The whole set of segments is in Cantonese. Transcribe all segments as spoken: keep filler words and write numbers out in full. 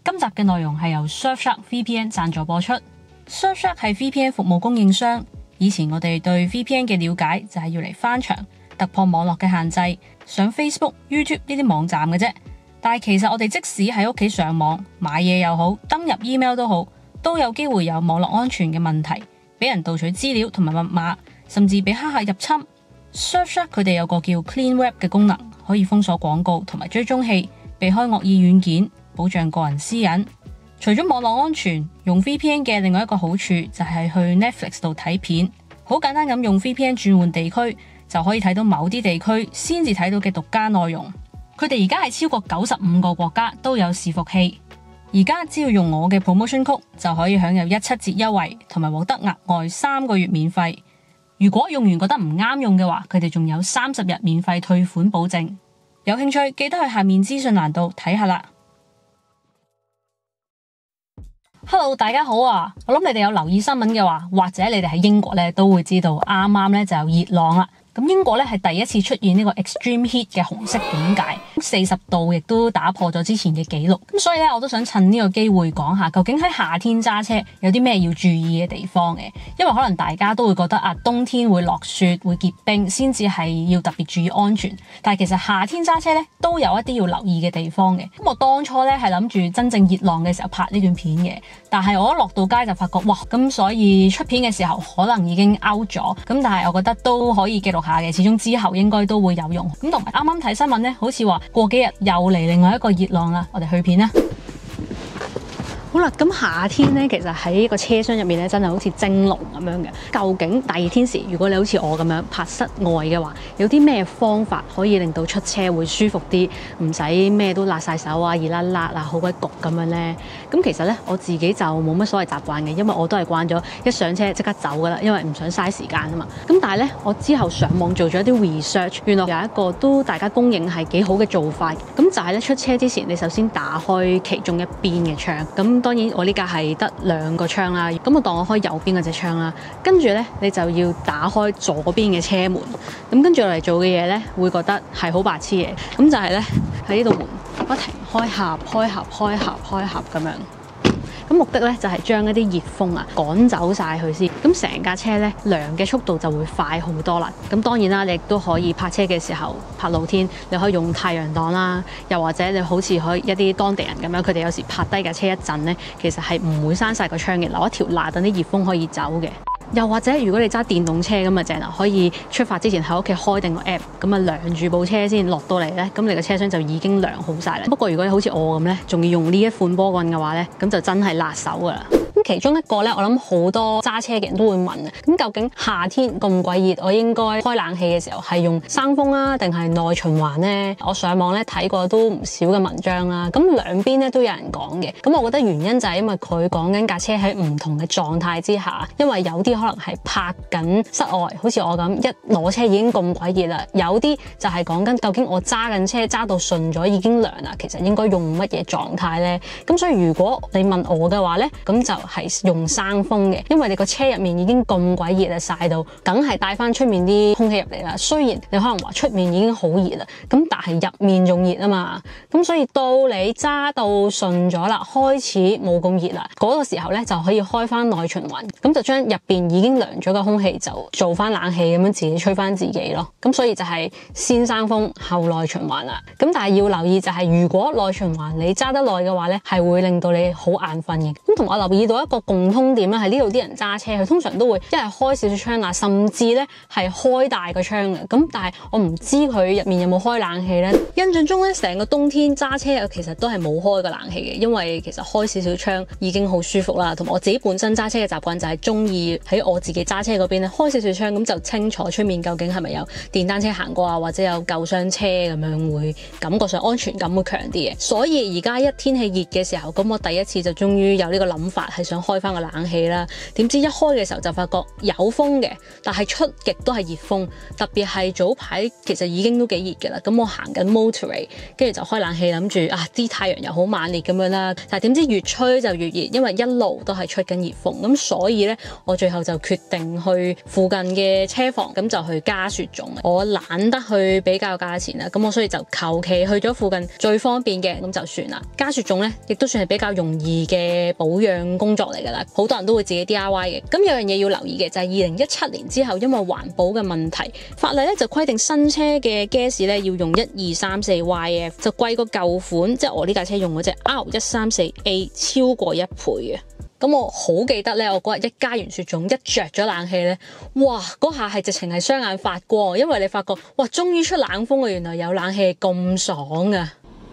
今集嘅內容係由 Surfshark V P N 贊助播出。Surfshark 係 V P N 服務供應商。以前我哋對 V P N 嘅了解就係要嚟翻牆，突破網絡嘅限制，上 Facebook、YouTube 呢啲網站嘅啫。但係其實我哋即使喺屋企上網買嘢又好，登入 email 都好，都有機會有網絡安全嘅問題，俾人盜取資料同埋密碼，甚至俾黑客入侵。Surfshark 佢哋有個叫 Clean Web 嘅功能，可以封鎖廣告同埋追蹤器，避開惡意軟件，保障個人私隱。除咗網絡安全，用 V P N 嘅另外一個好處就係去 Netflix 度睇片，好簡單咁用 V P N 轉換地區，就可以睇到某啲地區先至睇到嘅獨家內容。佢哋而家係超過九十五個國家都有伺服器，而家只要用我嘅 promotion code 就可以享有一七折優惠，同埋獲得額外三個月免費。如果用完覺得唔啱用嘅話，佢哋仲有三十日免費退款保證。有興趣記得去下面資訊欄度睇下啦。Hello， 大家好啊！我諗你哋有留意新聞嘅話，或者你哋喺英國咧都會知道，啱啱咧就有熱浪啦。咁英國咧係第一次出現呢個 extreme heat 嘅紅色警戒，四十度亦都打破咗之前嘅紀錄。咁所以咧，我都想趁呢個機會講下，究竟喺夏天揸車有啲咩要注意嘅地方嘅。因為可能大家都會覺得啊，冬天會落雪會結冰，先至係要特別注意安全。但係其實夏天揸車咧都有一啲要留意嘅地方嘅。咁我當初咧係諗住真正熱浪嘅時候拍呢段片嘅，但係我一落到街就發覺哇，咁所以出片嘅時候可能已經 out 咗。咁但係我覺得都可以記錄下嘅，始終之後應該都會有用。咁同埋啱啱睇新聞咧，好似話過幾日又嚟另外一個熱浪啦，我哋去片啦。好啦，咁夏天咧，其實喺個車廂入面咧，真係好似蒸籠咁樣嘅。究竟大熱天時，如果你好似我咁樣拍室外嘅話，有啲咩方法可以令到出車會舒服啲，唔使咩都辣晒手啊、熱辣辣啊、好鬼焗咁樣咧？咁其實咧，我自己就冇乜所謂習慣嘅，因為我都係慣咗一上車即刻走噶啦，因為唔想嘥時間啊嘛。咁但係咧，我之後上網做咗一啲 research， 原來有一個都大家公認係幾好嘅做法。咁就係咧，出車之前，你首先打開其中一邊嘅窗。咁當然我呢架係得兩個窗啦，咁我當我開右邊嗰隻窗啦，跟住咧你就要打開左邊嘅車門。咁跟住落嚟做嘅嘢咧，會覺得係好白痴嘅。咁就係咧喺呢度門不停開合、開合、開合、開合咁樣。咁目的咧就係將一啲熱風啊趕走晒佢先，咁成架車咧涼嘅速度就會快好多啦。咁當然啦，你亦都可以泊車嘅時候泊露天，你可以用太陽擋啦，又或者你好似可以一啲當地人咁樣，佢哋有時泊低架車一陣咧，其實係唔會閂晒個窗嘅，留一條罅等啲熱風可以走嘅。又或者如果你揸電動車咁啊正啦，可以出發之前喺屋企開定個 app， 咁啊涼住部車先，落到嚟咧，咁你個車廂就已經涼好晒啦。不過如果你好似我咁咧，仲要用呢一款波棍嘅話咧，咁就真係辣手噶啦。咁其中一個咧，我諗好多揸車嘅人都會問啊，咁究竟夏天咁鬼熱，我應該開冷氣嘅時候係用生風啊，定係內循環呢？我上網咧睇過都唔少嘅文章啦，咁兩邊咧都有人講嘅。咁我覺得原因就係因為佢講緊架車喺唔同嘅狀態之下，因為有啲可能係泊緊室外，好似我咁一攞車已經咁鬼熱啦；有啲就係講緊究竟我揸緊車揸到順咗已經涼啦，其實應該用乜嘢狀態呢？咁所以如果你問我嘅話咧，咁就係用生風嘅，因為你個車入面已經咁鬼熱啊，曬到，梗係帶翻出面啲空氣入嚟啦。雖然你可能話出面已經好熱啦，咁但係入面仲熱啊嘛。咁所以到你揸到順咗啦，開始冇咁熱啦，嗰個時候咧就可以開翻內循環，咁就將入邊已經涼咗嘅空氣就做翻冷氣咁樣自己吹翻自己咯。咁所以就係先生風後內循環啦。咁但係要留意就係，如果內循環你揸得耐嘅話咧，係會令到你好眼瞓嘅。咁同我留意到一個共通點咧，係呢度啲人揸車佢通常都會一係開少少窗啊，甚至咧係開大個窗嘅。咁但係我唔知佢入面有冇開冷氣咧。印象中咧，成個冬天揸車其實都係冇開個冷氣嘅，因為其實開少少窗已經好舒服啦。同埋我自己本身揸車嘅習慣就係中意喺我自己揸車嗰邊咧開少少窗，咁就清楚出面究竟係咪有電單車行過啊，或者有救傷車咁樣，會感覺上安全感會強啲嘅。所以而家一天氣熱嘅時候，咁我第一次就終於有呢個諗法，係想開翻個冷氣啦。點知一開嘅時候就發覺有風嘅，但係出極都係熱風。特別係早排其實已經都幾熱嘅啦。咁我行緊 motorway， 跟住就開冷氣，諗住啊啲太陽又好猛烈咁樣啦。但係點知越吹就越熱，因為一路都係出緊熱風。咁所以咧，我最後就決定去附近嘅車房，咁就去加雪種。我懶得去比較價錢啦，咁我所以就求其去咗附近最方便嘅，咁就算啦。加雪種咧，亦都算係比較容易嘅保養工作嚟噶啦，好多人都會自己 D I Y 嘅。咁有樣嘢要留意嘅就係二零一七年之後，因為環保嘅問題，法例咧就規定新車嘅 gas 咧要用一二三四 Y F， 就貴過舊款，即係我呢架車用嗰隻 R 一三四 A 超過一倍嘅。咁我好記得咧，我嗰日一加完雪種，一着咗冷氣咧，哇！嗰下係直情係雙眼發光，因為你發覺哇，終於出冷風啊！原來有冷氣咁爽啊！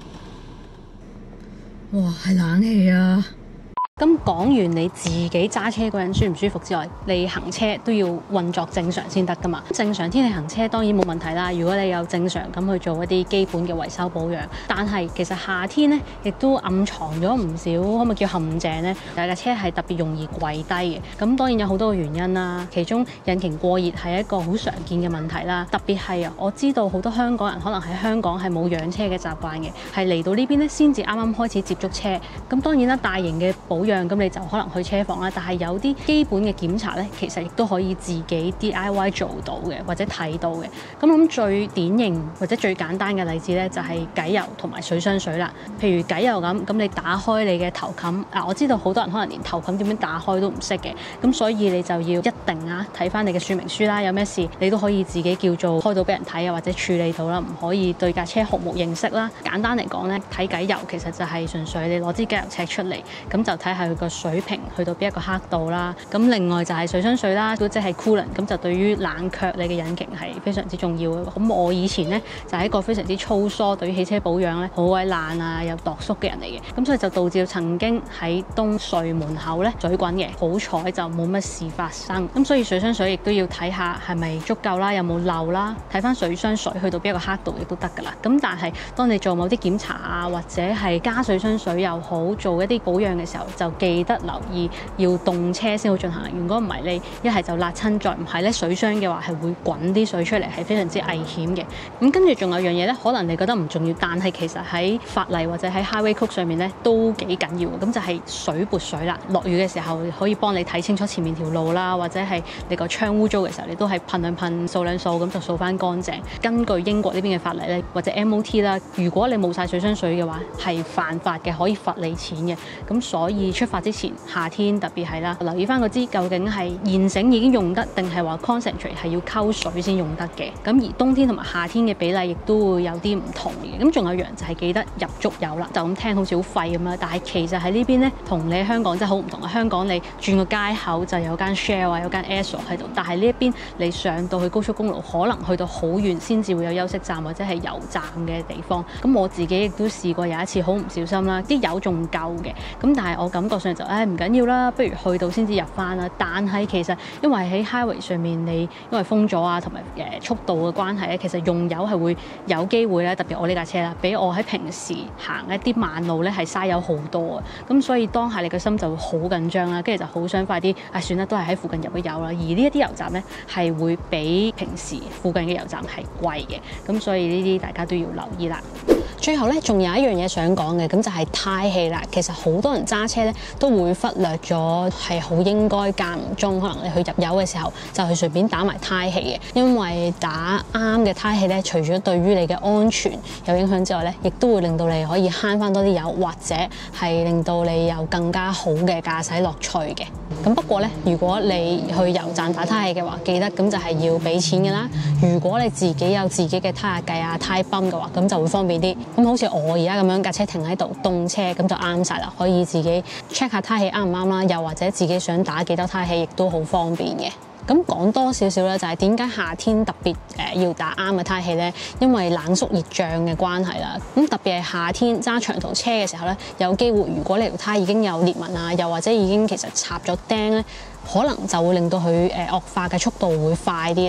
哇，係冷氣啊！咁講完你自己揸車嗰人舒唔舒服之外，你行車都要運作正常先得噶嘛。正常天氣行車當然冇問題啦。如果你有正常咁去做一啲基本嘅維修保養，但係其實夏天咧亦都暗藏咗唔少，可唔可以叫陷阱咧？有架車係特別容易跪低嘅。咁當然有好多個原因啦，其中引擎過熱係一個好常見嘅問題啦。特別係啊，我知道好多香港人可能喺香港係冇養車嘅習慣嘅，係嚟到呢邊咧先至啱啱開始接觸車。咁當然啦，大型嘅保養咁你就可能去車房啦，但係有啲基本嘅檢查咧，其實亦都可以自己 D I Y 做到嘅，或者睇到嘅。咁諗最典型或者最簡單嘅例子咧，就係偈油同埋水箱水啦。譬如偈油咁，咁你打開你嘅頭冚，啊我知道好多人可能連頭冚點樣打開都唔識嘅，咁所以你就要一定啊睇翻你嘅說明書啦，有咩事你都可以自己叫做開到俾人睇啊，或者處理到啦，唔可以對架車毫無認識啦。簡單嚟講咧，睇偈油其實就係純粹你攞支偈油尺出嚟，咁就睇下佢個水平去到邊一個刻度啦。咁另外就係水箱水啦，都即係 coolant，咁就對於冷卻你嘅引擎係非常之重要嘅。咁我以前咧就係一個非常之粗疏，對於汽車保養咧好鬼爛啊，又度縮嘅人嚟嘅。咁所以就導致曾經喺東隧門口咧水滾嘅，好彩就冇乜事發生。咁所以水箱水亦都要睇下係咪足夠啦，有冇漏啦，睇翻水箱水去到邊一個刻度亦都得噶啦。咁但係當你做某啲檢查啊，或者係加水箱水又好，做一啲保養嘅時候，就記得留意要凍車先好進行。如果唔係，你一係就辣親，再唔係咧水箱嘅話係會滾啲水出嚟，係非常之危險嘅。咁跟住仲有樣嘢咧，可能你覺得唔重要，但係其實喺法例或者喺 Highway Code 上面咧都幾緊要嘅。咁就係水撥水啦。落雨嘅時候可以幫你睇清楚前面條路啦，或者係你個窗污糟嘅時候，你都係噴兩噴掃兩掃，咁就掃翻乾淨。根據英國呢邊嘅法例咧，或者 M O T 啦，如果你冇晒水箱水嘅話，係犯法嘅，可以罰你錢嘅。咁所以出發之前，夏天特別係啦，留意翻個支究竟係現成已經用得，定係話 concentrate 係要溝水先用得嘅。咁而冬天同埋夏天嘅比例亦都會有啲唔同嘅。咁仲有樣就係記得入足油啦。就咁聽好似好廢咁啦，但係其實喺呢邊咧，同你喺香港真係好唔同啊！香港你轉個街口就有間 Shell 啊，有間 Esso 喺度，但係呢一邊你上到去高速公路，可能去到好遠先至會有休息站或者係油站嘅地方。咁我自己亦都試過有一次好唔小心啦，啲油仲夠嘅，咁但係我感覺上就誒唔緊要啦，不如去到先至入翻啦。但係其實因為喺 highway 上面你因為封咗啊，同埋誒速度嘅關係咧，其實用油係會有機會咧，特別我呢架車啦，比我喺平時行一啲慢路咧係嘥油好多啊。咁所以當下你個心就會好緊張啦，跟住就好想快啲啊，算啦，都係喺附近入咗油啦。而呢一啲油站咧係會比平時附近嘅油站係貴嘅，咁所以呢啲大家都要留意啦。最後咧，仲有一樣嘢想講嘅，咁就係胎氣啦。其實好多人揸車咧都會忽略咗，係好應該間唔中，可能你去入油嘅時候就去隨便打埋胎氣嘅，因為打啱嘅胎氣咧，除咗對於你嘅安全有影響之外咧，亦都會令到你可以慳翻多啲油，或者係令到你有更加好嘅駕駛樂趣嘅。咁不過咧，如果你去油站打胎氣嘅話，記得咁就係要俾錢嘅啦。如果你自己有自己嘅胎壓計啊、胎泵嘅話，咁就會方便啲。咁好似我而家咁樣架車停喺度凍車，咁就啱晒啦，可以自己 check 下胎氣啱唔啱啦，又或者自己想打幾多胎氣，亦都好方便嘅。咁講多少少咧，就係點解夏天特別誒、呃、要打啱嘅胎氣咧？因為冷縮熱脹嘅關係啦。咁特別係夏天揸長途車嘅時候咧，有機會如果你條胎已經有裂紋啊，又或者已經其實插咗釘咧，可能就會令到佢誒惡化嘅速度會快啲啦。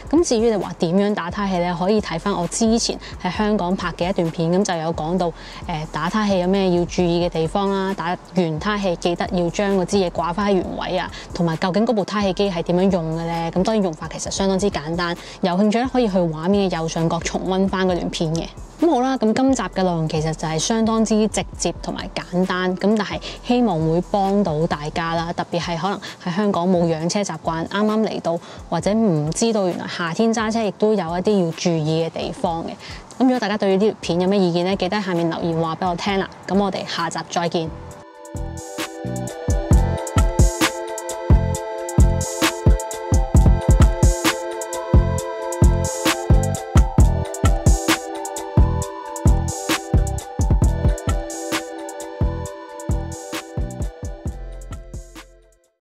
咁至於你話點樣打胎氣咧，可以睇翻我之前喺香港拍嘅一段片，咁就有講到誒、呃、打胎氣有咩要注意嘅地方啦。打完胎氣記得要將嗰支嘢掛翻喺原位啊，同埋究竟嗰部胎氣機係點樣用嘅咧？咁當然用法其實相當之簡單，有興趣咧可以去畫面嘅右上角重溫翻嗰段片嘅。咁好啦，咁今集嘅內容其實就係相當之直接同埋簡單，咁但係希望會幫到大家啦，特別係可能喺香港冇養車習慣，啱啱嚟到或者唔知道原來夏天揸車亦都有一啲要注意嘅地方嘅。咁如果大家對呢條片有咩意見咧，記得下面留言話俾我聽啦。咁我哋下集再見。